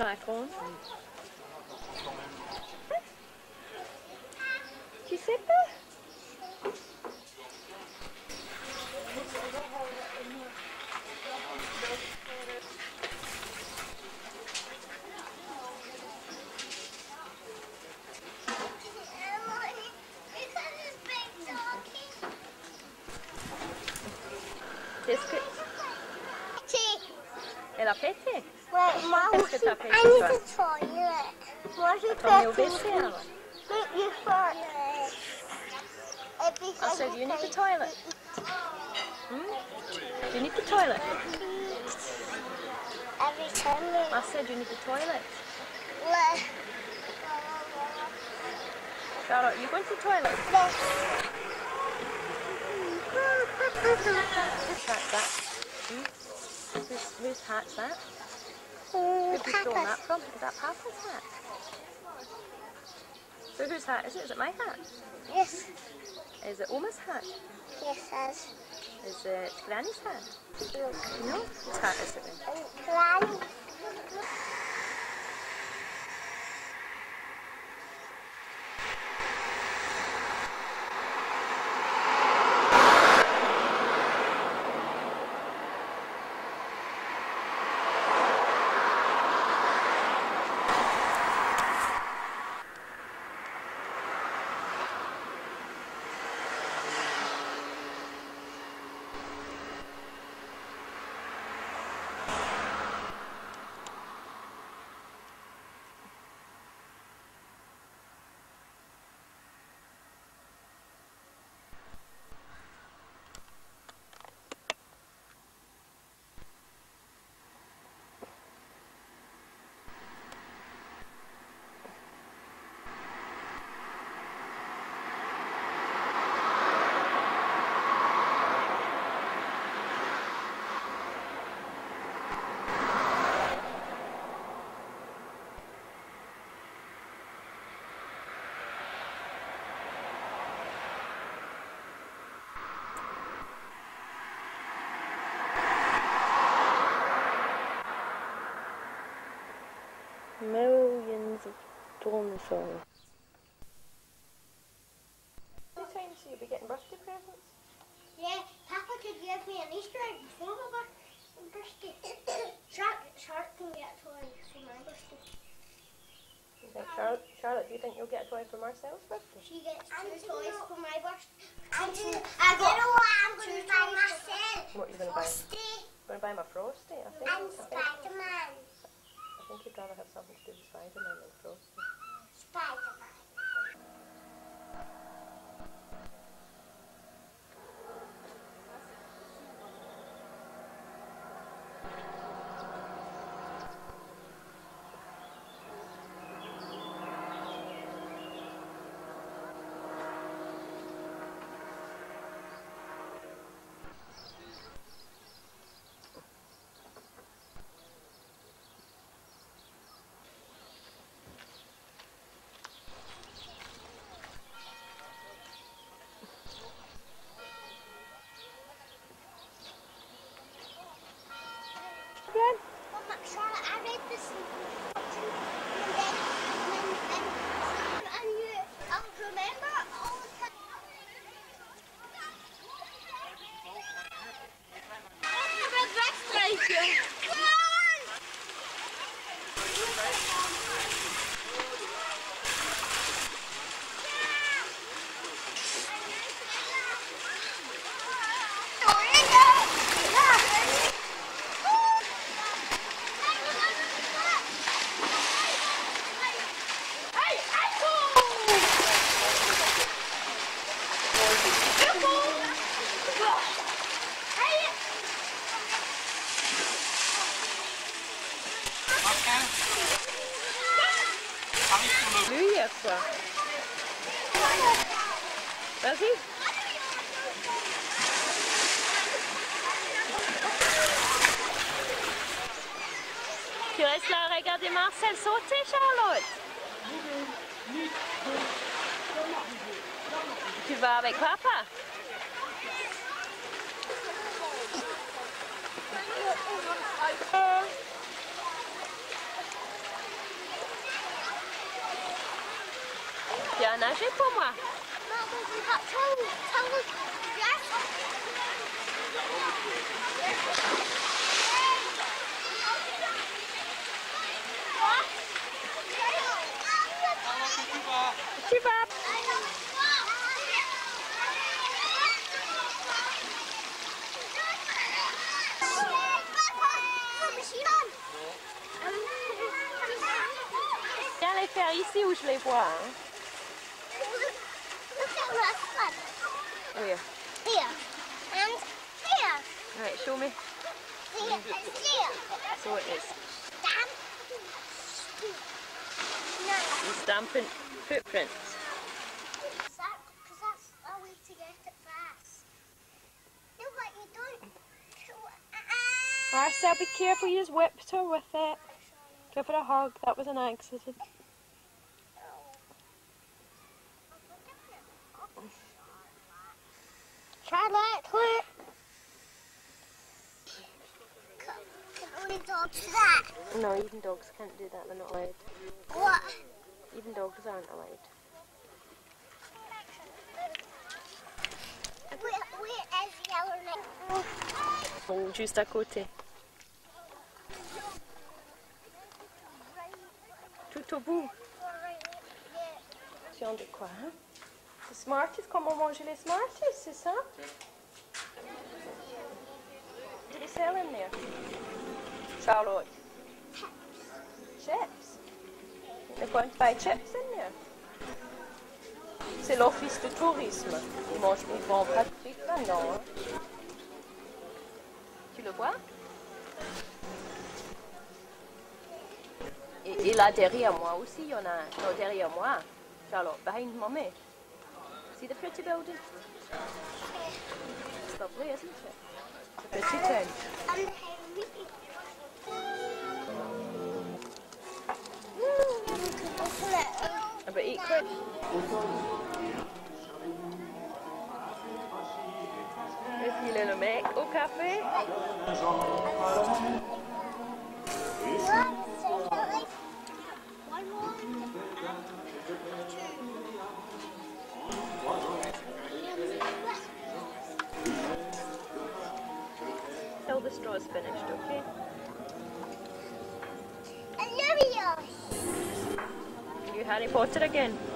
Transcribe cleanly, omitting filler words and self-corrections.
raconte. Tu sais pas? Qu'est-ce que... Elle a pété? Ouais, moi Qu'est-ce aussi. que t'as pété, I need toi? the toilet. Moi j'ai T'en es au pété. WC alors? You fart. I said you need the toilet. You need the toilet. Every time I said you need the toilet. Charlotte, you going to the toilet? Whose hat's that? Whose hat's that? Who've you stolen that from? Is that Papa's hat? So whose hat is it? Is it my hat? Yes. Is it Oma's hat? Yes, as. Is it Granny's hat? Look. No? Whose hat is it then? Granny. Millions of dinosaurs. How many times will you be getting birthday presents? Yeah, Papa could give me an Easter egg before my birthday. Shark can get toys for my birthday. You think Charlotte, do you think you'll get a toy for Marcel's birthday? She gets two toys for my birthday. I don't know what I'm going to buy myself. What are you going to buy? Frosty. Going to buy my Frosty? I think Spider-Man. I think you'd rather have something to do with Spider-Man than Frosty. Spider-Man. Good. Well, Charlotte, I read this and I'll remember all the time. Lui hier soir. Vas-y. Tu restes là à regarder Marcel sauter, Charlotte? Tu vas avec papa? viens nager pour moi? Tu vas? Viens les faire ici où je les vois. Hein. Where? Here and here. Right, show me. Here and here. So it is. Stamp. No. You stamping footprints. Because that's a way to get it fast. No, but you don't. Marcel, be careful, you just whipped her with it. Give her a hug, that was an accident. Charlotte, what? Can only dogs do that? No, even dogs can't do that, they're not allowed. What? Even dogs aren't allowed. Where is Yellow Neck? Oh, juste à côté. Tout au bout. Tiens, de quoi, hein? Les Smarties, comment manger les Smarties, c'est ça? What do they sell in there? Charlotte. Chips? They're going to buy chips in there. C'est l'office de tourisme. Ils vendent pas de frites là-dedans. Hein? Tu le vois? Et là derrière moi aussi, il y en a un. Non, derrière moi. Charlotte, behind mommy. See the pretty building? It's lovely, isn't it? It's a pretty town. But eat quick. Est-ce le mec au café? Till the straw's finished, okay? Olivia! You Harry Potter again?